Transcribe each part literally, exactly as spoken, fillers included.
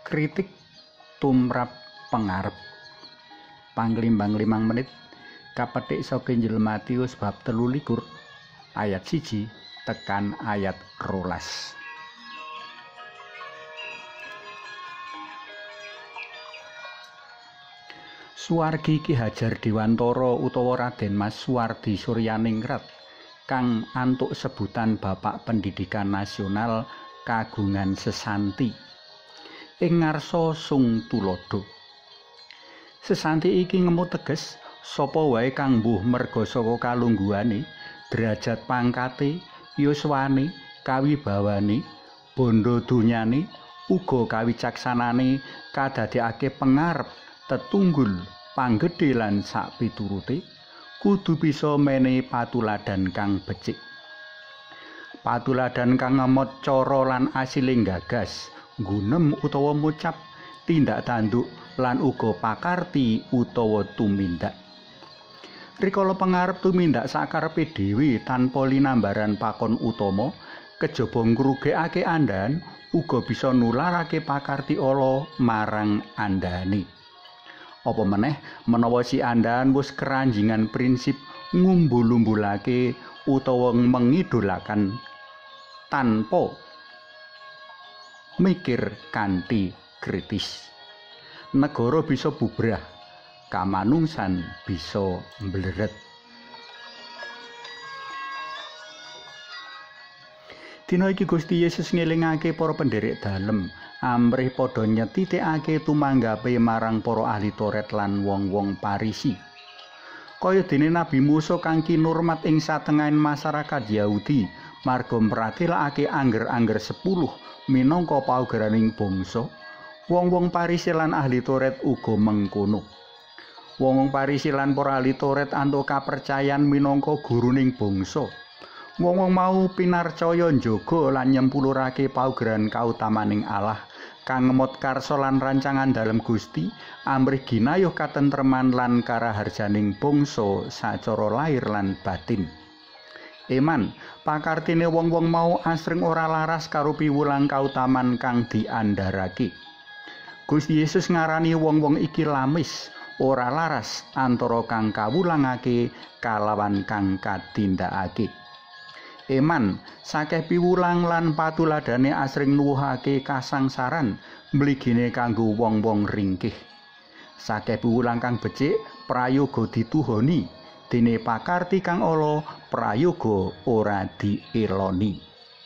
Kritik tumrap pengarep. Panglimbang limang menit kapetik saka Injil Matius bab telu likur ayat siji tekan ayat rolas. Suwargi Ki Hajar Dewantara utawa Raden Mas Suwardi Suryaningrat kang antuk sebutan Bapak Pendidikan Nasional kagungan sesanti ing ngarsa Sung Tulodo. Sesanti iki ngemu teges sapa wae kang mbuh merga saka kalungguhane, derajat pangkate, yuswane, kawibawane, bondo donyane, uga kawicaksanane kadadekake pengarep, tetunggul, panggedhe lan sak piturute kudu bisa menehi patuladan kang becik. Patuladan kang ngemot cara lan asile gagas, gunem utawa mucap, tindak tanduk lan uga pakarti utawa tumindak. Rikala pengarep tumindak sakarepe dhewe tanpa linambaran pakon utama, kejaba ngrugekake andhan uga bisa nularake pakarti ala marang andhane. Apa meneh menawa si andhan wis keranjingan prinsip ngumbul-umbulake utawa mengidolakan tanpa mikir kanthi kritis. Negara bisa bubrah, kamanungsan bisa mbleret. Dina iki Gusti Yesus ngelingake para pendherek dalem amrih padha nyetitikake tumanggape marang para ahli Taurat lan wong-wong Parisi. Kaya dene Nabi Musa kang kinurmat ing satengahing masyarakat Yahudi marga mratelakake angger-angger sepuluh minangka paugeraning bangsa, wong-wong Parisi lan ahli Taurat uga mengkono. Wong-wong Parisi lan para ahli Taurat antuk kapercayan minangka guruning bangsa. Wong-wong mau pinarcaya njaga lan nyempulurake paugeran kautamaning Allah kang ngemot karsa lan rancangan dalem Gusti amrih ginayuh katentreman lan karaharjaning bangsa sacara lahir lan batin. Eman, pakartine wong-wong mau asring ora laras karo piwulang kautaman kang diandharake. Gusti Yesus ngarani wong-wong iki lamis, ora laras antara kang kawulangake kalawan kang katindakake. Eman, sakeh piwulang lan patuladane asring nuwuhake kasangsaran mligine kanggo wong-wong ringkih. Sakeh piwulang kang becik prayoga dituhoni, dene pakarti kang ala prayoga ora dieloni.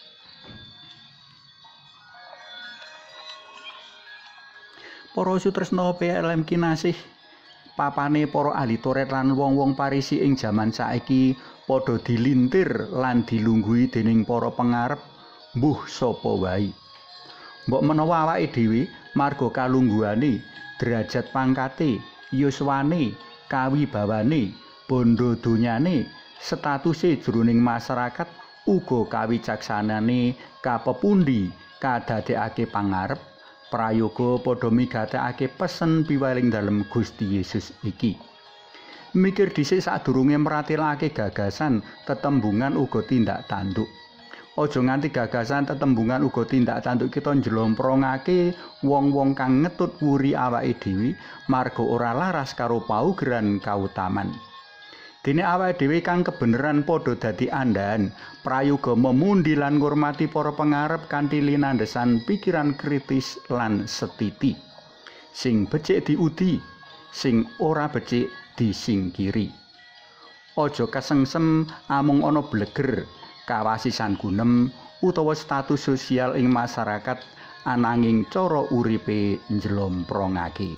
Para sutresna P L M kinasih, papane para ahli Taurat lan wong-wong Parisi ing jaman saiki padha dilintir lan dilungguhi dening para pengarep mbuh sapa wae. Mbok menawa awake dhewe marga kalungguhane, derajat pangkate, yuswane, kawibawane, bondo donyane, statuse jroning masyarakat uga kawicaksanane kapepundi kadadekake pangarep prayoga padha migatekake pesen piweling dalem Gusti Yesus iki. Mikir dhisik sadurunge mratelakake gagasan, tetembungan uga tindak tanduk. Aja nganti gagasan tetembungan uga tindak tanduk kita njlomprongake wong-wong kang ngetut wuri awake dhewe marga ora laras karo paugeran kautaman. Dene awake dhewe kang kebeneran padha dadi andhan, prayoga memundi lan ngurmati para pengarep kanthi linandhesan pikiran kritis lan setiti. Sing becik diudi, sing ora becik disingkiri. Aja kesengsem amung ana bleger, kawasisan gunem utawa status sosial ing masyarakat ananging cara uripe njlomprongake.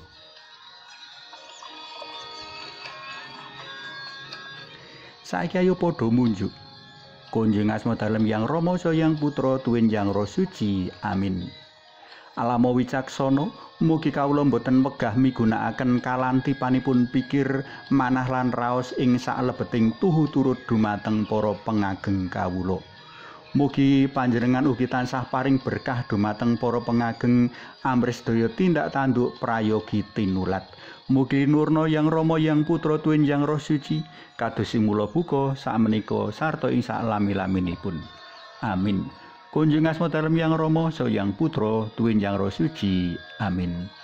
Saiki ayo padha munjuk. Kunjung asma dalem Yang Rama Yang Putra tuwin Yang Roh Suci. Amin. Alamo wicaksana, mugi kawula boten wegah migunakaken kalantipanipun pikir, manah lan raos ing saklebeting tuhu turut dumateng para pengageng kawula. Mugi panjenengan ugi tansah paring berkah dumateng para pengageng amrih sedaya tindak tanduk prayogi tinulat. Mugi nurna Yang Rama Yang Putra tuwin Yang Roh Suci kados sing mula buka sakmenika sarta ing salami-laminipun. Amin. Kunjung asma dalem Yang Rama, Sang Yang Putra, tuwin Yang Roh Suci. Amin.